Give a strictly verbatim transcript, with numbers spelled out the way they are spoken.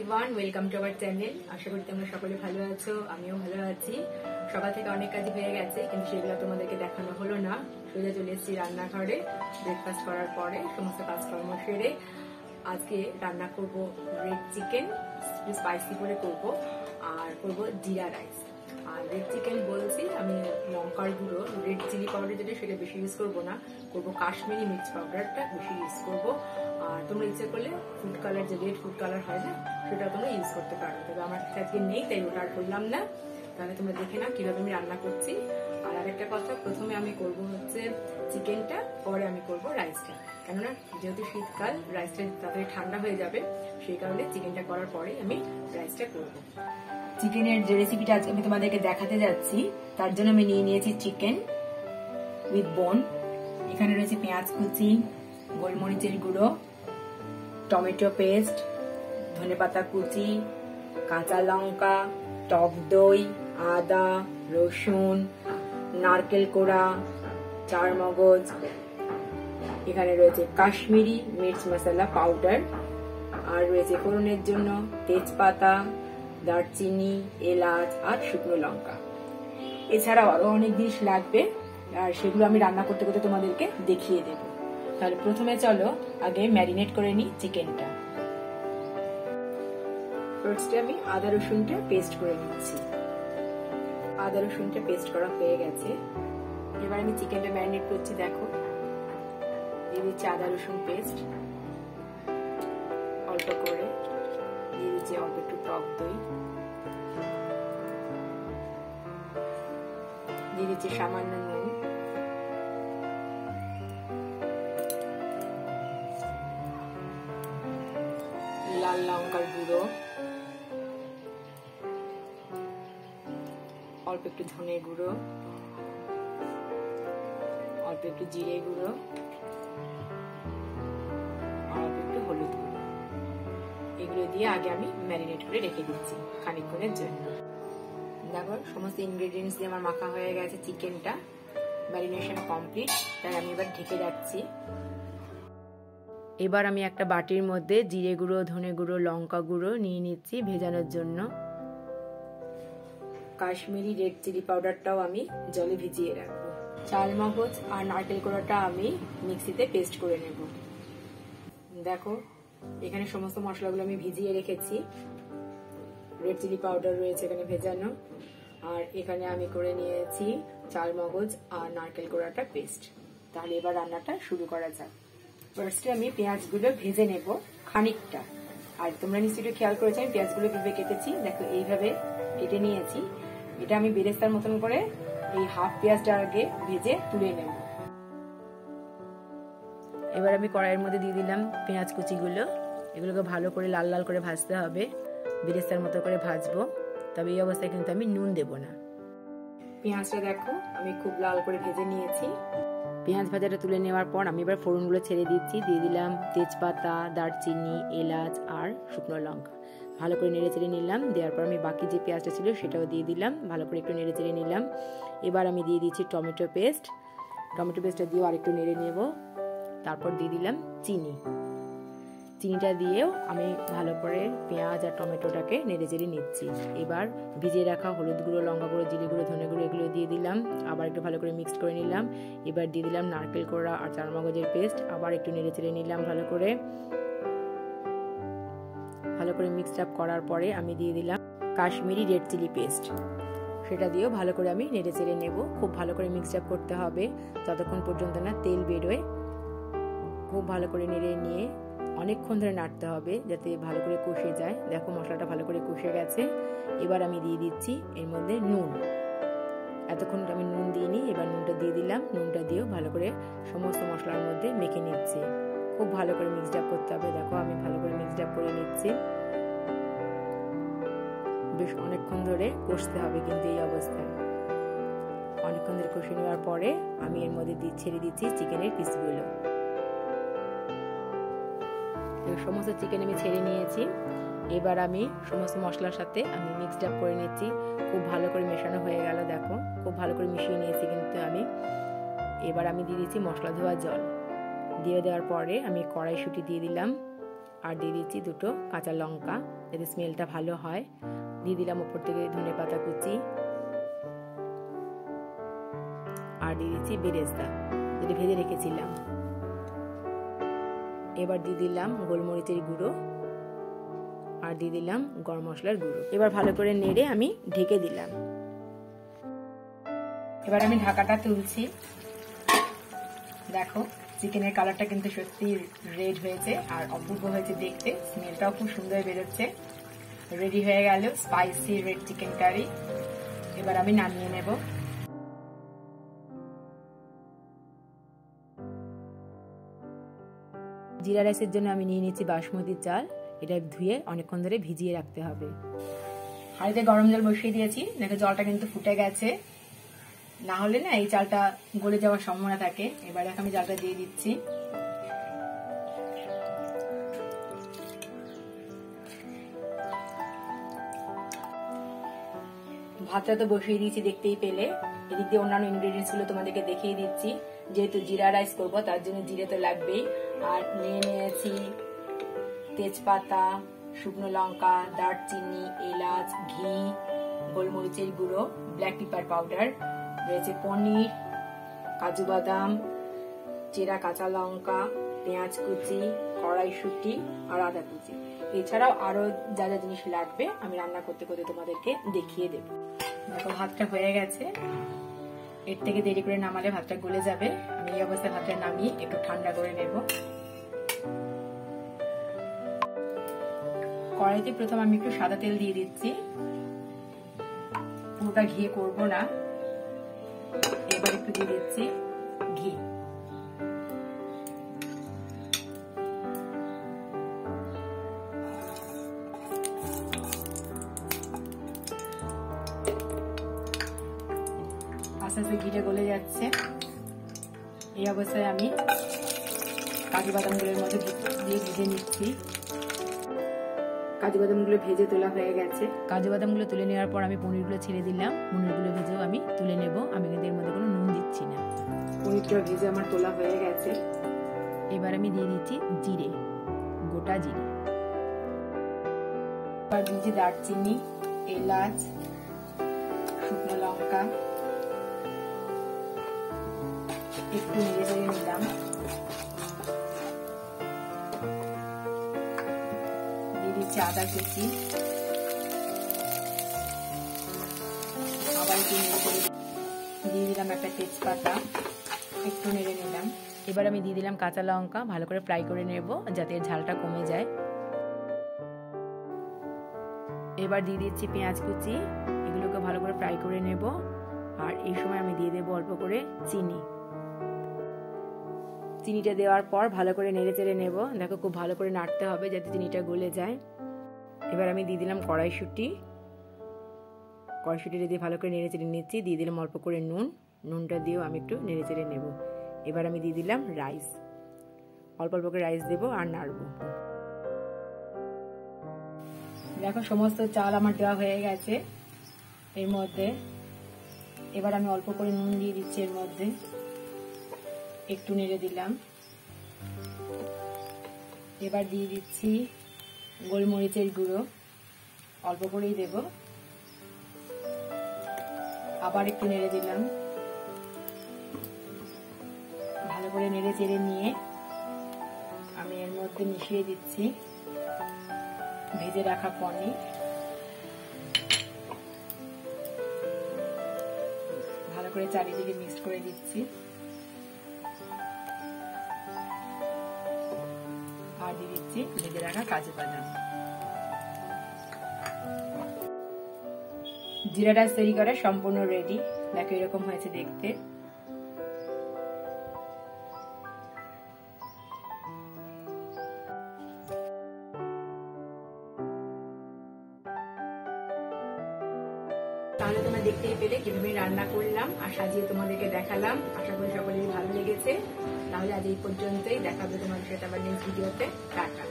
Everyone, welcome to our channel. আশা করি তোমরা সকলে ভালো আছো, আমিও ভালো আছি। সকাল থেকে অনেক কাজ হয়ে গেছে, কিন্তু সেগুলো তোমাদেরকে দেখানো হলো না। সোজা চলে এসেছি রান্নাঘরে। ব্রেকফাস্ট করার পরে সমস্ত কাজকর্ম সেরে আজকে রান্না করব রেড চিকেন, স্পাইসি করে করব, আর করব জিরা রাইস। আর রেড চিকেন বলছি আমি লঙ্কার গুঁড়ো, রেড চিলি পাউডার যেটা সেটা বেশি ইউজ করবো না, করবো কাশ্মীরি মির্চ পাউডারটা বেশি ইউজ করবো। আর তোমরা ইচ্ছে করলে ফুড কালার, যে রেড ফুড কালার হয় না, সেটা তোমরা ইউজ করতে পারো, তবে আমার কাছে আজকে নেই তাই ওটা আর করলাম না। তাহলে তোমরা দেখে নাও কিভাবে আমি রান্না করছি। আর আরেকটা কথা, প্রথমে আমি করব হচ্ছে চিকেনটা, পরে আমি করব রাইসটা, কেননা যেহেতু শীতকাল রাইসটা তাড়াতাড়ি ঠান্ডা হয়ে যাবে, সেই কারণে চিকেনটা করার পরে আমি রাইসটা করব। চিকেনের যে রেসিপিটা আজকে আমি তোমাদেরকে দেখাতে যাচ্ছি, তার জন্য আমি নিয়ে নিয়েছি চিকেন উইথ বোন। এখানে রয়েছে পেঁয়াজ কুচি, গোলমরিচের গুঁড়ো, টমেটো পেস্ট, ধনেপাতা কুচি, কাঁচা লঙ্কা, টক দই, আদা, রসুন, নারকেল কোড়া, চার মগজ। এখানে রয়েছে কাশ্মীরি মির্চ মশলা পাউডার, আর রয়েছে ফোড়নের জন্য তেজপাতা, দারচিনি, এলাচ আর শুকনো লঙ্কা। এছাড়াও আরো অনেক জিনিস লাগবে, আর সেগুলো আমি রান্না করতে করতে তোমাদেরকে দেখিয়ে দেব। তাহলে প্রথমে চলো আগে ম্যারিনেট করে নিই চিকেনটা। ফার্স্টে আমি আদা রসুনটা পেস্ট করে নিচ্ছি। আদা রসুনটা পেস্ট করা হয়ে গেছে, এবার আমি চিকেনটা ম্যারিনেট করছি। দেখো, দিয়ে দিচ্ছি আদা রসুন পেস্ট, অল্প করে দিয়ে দিচ্ছি অল্প একটু টক দই, দিয়ে দিচ্ছি সামান্য নুন, লাল লঙ্কার গুঁড়ো, অল্প একটু ধনে গুঁড়ো, অল্প একটু জিরে গুঁড়ো, অল্প একটু হলুদ গুঁড়ো। এগুলো দিয়ে আগে আমি ম্যারিনেট করে রেখে দিচ্ছি খানিকক্ষণের জন্য। দেখো, সমস্ত ইনগ্রেডিয়েন্টস দিয়ে আমার মাখা হয়ে গেছে চিকেনটা, ম্যারিনেশন কমপ্লিট। তাই আমি এবার ঢেকে রাখছি। এবার আমি একটা বাটির মধ্যে জিরে গুঁড়ো, ধনে গুঁড়ো, লঙ্কা গুঁড়ো নিয়ে নিচ্ছি ভেজানোর জন্য। কাশ্মীরি রেড চিলি পাউডারটাও আমি জলে ভিজিয়ে রাখবো। চাল মগজ আর নারকেল কোড়াটা আমি মিক্সিতে পেস্ট করে নেব। দেখো, এখানে সমস্ত মশলাগুলো আমি ভিজিয়ে রেখেছি। রেড চিলি পাউডার রয়েছে এখানে ভেজানো, আর এখানে আমি করে নিয়েছি চাল মগজ আর নারকেল কোড়াটা পেস্ট। তাহলে এবার রান্নাটা শুরু করা যাক। ফার্স্টে আমি পেঁয়াজগুলো ভেজে নেব খানিকটা। আর তোমরা নিশ্চয়ই খেয়াল করেছো আমি পেঁয়াজগুলো কিভাবে কেটেছি। দেখো, এইভাবে কেটে নিয়েছি। এটা আমি বেরেস্তার মতন করে এই হাফ পেঁয়াজটা আগে ভেজে তুলে নেব। এবার আমি কড়াইয়ের মধ্যে দিয়ে দিলাম পেঁয়াজ কুচিগুলো। এগুলোকে ভালো করে লাল লাল করে ভাজতে হবে, বেরেস্তার মতো করে ভাজবো। তবে এই অবস্থায় কিন্তু আমি নুন দেব না। পেঁয়াজটা দেখো আমি খুব লাল করে ভেজে নিয়েছি। পেঁয়াজ ভাজাটা তুলে নেওয়ার পর আমি এবার ফোড়নগুলো ছেড়ে দিচ্ছি। দিয়ে দিলাম তেজপাতা, দারচিনি, এলাচ আর শুকনো লঙ্কা। ভালো করে নেড়ে চেড়ে নিলাম। দেওয়ার পর আমি বাকি যে পেঁয়াজটা ছিল সেটাও দিয়ে দিলাম, ভালো করে একটু নেড়ে চেড়ে নিলাম। এবার আমি দিয়ে দিচ্ছি টমেটো পেস্ট। টমেটো পেস্টটা দিয়েও আরেকটু নেড়ে নেব। তারপর দিয়ে দিলাম চিনি। চিনিটা দিয়েও আমি ভালো করে পেঁয়াজ আর টমেটোটাকে নেড়ে চেড়ে নিচ্ছি। এবার ভিজিয়ে রাখা হলুদ গুঁড়ো, লঙ্কা গুঁড়ো, জিরে গুঁড়ো, ধনে গুঁড়ো এগুলো দিয়ে দিলাম। আবার একটু ভালো করে মিক্সড করে নিলাম। এবার দিয়ে দিলাম নারকেল কোড়া আর চার মগজের পেস্ট। আবার একটু নেড়ে চেড়ে নিলাম ভালো করে। ভালো করে মিক্সড আপ করার পরে আমি দিয়ে দিলাম কাশ্মীরি রেড চিলি পেস্ট। সেটা দিয়েও ভালো করে আমি নেড়ে চেড়ে নেব। খুব ভালো করে মিক্সড আপ করতে হবে যতক্ষণ পর্যন্ত না তেল বেরোয়। খুব ভালো করে নেড়ে নিয়ে অনেকক্ষণ ধরে নাড়তে হবে যাতে ভালো করে কষে যায়। দেখো, মশলাটা ভালো করে কষে গেছে। এবার আমি দিয়ে দিচ্ছি এর মধ্যে নুন। এতক্ষণ আমি নুন দিইনি, এবার নুনটা দিয়ে দিলাম। নুনটা দিয়েও ভালো করে সমস্ত মশলার মধ্যে মেখে নিচ্ছি। খুব ভালো করে মিক্সড আপ করতে হবে। দেখো, আমি ভালো করে মিক্সড আপ করে নিচ্ছি। বেশ অনেকক্ষণ ধরে কষতে হবে কিন্তু এই অবস্থায়। অনেকক্ষণ ধরে কষে নেওয়ার পরে আমি এর মধ্যে ছেড়ে দিচ্ছি চিকেনের পিসগুলো। সমস্ত চিকেন আমি ছেড়ে নিয়েছি। এবার আমি সমস্ত মশলার সাথে আমি মিক্সড আপ করে নিচ্ছি। খুব ভালো করে মেশানো হয়ে গেল। দেখো, খুব ভালো করে মিশিয়ে নিয়েছি কিন্তু আমি। এবার আমি দিয়ে দিচ্ছি মশলা ধোয়া জল। দিয়ে দেওয়ার পরে আমি কড়াইশুঁটি দিয়ে দিলাম, আর দিয়ে দিচ্ছি দুটো কাঁচা লঙ্কা। যাতে স্মেলটা ভালো হয়। দিয়ে দিলাম উপর থেকে ধনে পাতা কুচি, আর দিয়ে দিচ্ছি বেরেস্তা যেটা ভেজে রেখেছিলাম। এবার দিয়ে দিলাম গোলমরিচের গুঁড়ো, আর দিয়ে দিলাম গরম মশলার গুঁড়ো। এবার ভালো করে নেড়ে আমি ঢেকে দিলাম। এবার আমি ঢাকাটা তুলছি। দেখো চিকেনের কালারটা কিন্তু সত্যি রেড হয়েছে আর অপূর্ব হয়েছে দেখতে, স্মেলটাও খুব সুন্দর বেরোচ্ছে। রেডি হয়ে গেল স্পাইসি রেড চিকেন কারি। এবার আমি নামিয়ে নেব। জিরা রাইসের জন্য আমি নিয়ে নিচ্ছি বাসমতি চাল। এটা ধুয়ে অনেকক্ষণ ধরে ভিজিয়ে রাখতে হবে। হাঁড়িতে গরম জল বসিয়ে দিয়েছি, দেখো জলটা কিন্তু ফুটে গেছে, না হলে না এই চালটা গলে যাওয়ার সম্ভাবনা থাকে। এবার আমি চালটা দিয়ে দিচ্ছি। ভাতটা তো বসিয়ে দিয়েছি দেখতেই পেলে। এদিক দিয়ে অন্যান্য ইনগ্রেডিয়েন্টস গুলো তোমাদেরকে দেখিয়ে দিচ্ছি। যেহেতু জিরা রাইস করবো তার জন্য জিরে তো লাগবেই। আর নিয়ে নিয়েছি তেজপাতা, শুকনো লঙ্কা, দারচিনি, এলাচ, ঘি, গোলমরিচের গুঁড়ো, ব্ল্যাক পেপার পাউডার, রয়েছে পনির, কাজু বাদাম, চেরা কাঁচা লঙ্কা, পেঁয়াজ কুচি, কড়াইশুঁটি আর আদা কুচি। এছাড়াও আরো যা যা জিনিস লাগবে আমি রান্না করতে করতে তোমাদেরকে দেখিয়ে দেব। দেখো ভাতটা হয়ে গেছে। এর থেকে দেরি করে নামালে ভাতটা গলে যাবে। আমি এই অবস্থায় ভাতটা নামিয়ে একটু ঠান্ডা করে নেব। কড়াইতে প্রথম আমি একটু সাদা তেল দিয়ে দিচ্ছি, পুরোটা ঘি করবো না। এবার একটু দিয়ে দিচ্ছি ঘি। আস্তে আস্তে ঘিটা গলে যাচ্ছে। এই অবস্থায় আমি কাজু বাদামগুলোর মধ্যে দিয়ে ভেজে নিচ্ছি। কাজু বাদামগুলো ভেজে তোলা হয়ে গেছে। কাজু বাদামগুলো তুলে নেওয়ার পর আমি পনিরগুলো ছেড়ে দিলাম। পনিরগুলো ভেজেও আমি তুলে নেব। আমি কিন্তু এর মধ্যে কোনো নুন দিচ্ছি না। পনিরটা ভেজে আমার তোলা হয়ে গেছে। এবার আমি দিয়ে দিচ্ছি জিরে, গোটা জিরে। এবার দিচ্ছি দারচিনি, এলাচ, শুকনো লঙ্কা। একটু নেড়ে চেড়ে নিলাম। দিয়ে দিচ্ছি আদা কুচি। আবার একটু নেড়ে চেড়ে দিয়ে দিলাম একটা তেজপাতা। একটু নেড়ে নিলাম। এবার আমি দিয়ে দিলাম কাঁচা লঙ্কা। ভালো করে ফ্রাই করে নেব যাতে ঝালটা কমে যায়। এবার দিয়ে দিচ্ছি পেঁয়াজ কুচি। এগুলোকে ভালো করে ফ্রাই করে নেব। আর এই সময় আমি দিয়ে দেবো অল্প করে চিনি। চিনিটা দেওয়ার পর ভালো করে নেড়ে চেড়ে নেব। দেখো খুব ভালো করে নাড়তে হবে যাতে চিনিটা গলে যায়। এবার আমি দিয়ে দিলাম কড়াইশুঁটি। কড়াইশুঁটিটা দিয়ে ভালো করে নেড়ে চেড়ে নিচ্ছি। দিয়ে দিলাম অল্প করে নুন। নুনটা দিয়েও আমি একটু নেড়ে চেড়ে নেব। এবার আমি দিয়ে দিলাম রাইস। অল্প অল্প করে রাইস দেবো আর নাড়বো। দেখো সমস্ত চাল আমার দেওয়া হয়ে গেছে এর মধ্যে। এবার আমি অল্প করে নুন দিয়ে দিচ্ছি এর মধ্যে। একটু নেড়ে দিলাম। এবার দিয়ে দিচ্ছি গোলমরিচের গুঁড়ো। অল্প করেই দেব। আবার একটু নেড়ে দিলাম। ভালো করে নেড়ে চেড়ে নিয়ে আমি এর মধ্যে মিশিয়ে দিচ্ছি ভেজে রাখা পনির। ভালো করে চারিদিকে মিক্স করে দিচ্ছি। আর দিয়ে দিচ্ছি ভেজে রাখা কাজু বাদাম। জিরা রাইস তৈরি করা সম্পূর্ণ রেডি। দেখো এরকম হয়েছে দেখতে। তাহলে তোমরা দেখতেই পেলে কিভাবে রান্না করলাম আর সাজিয়ে তোমাদেরকে দেখালাম। আশা করি সকলেরই ভালো লেগেছে। তাহলে আজ এই পর্যন্তই। দেখা হবে তোমাদের সাথে আবার নেক্সট ভিডিওতে। টাটা।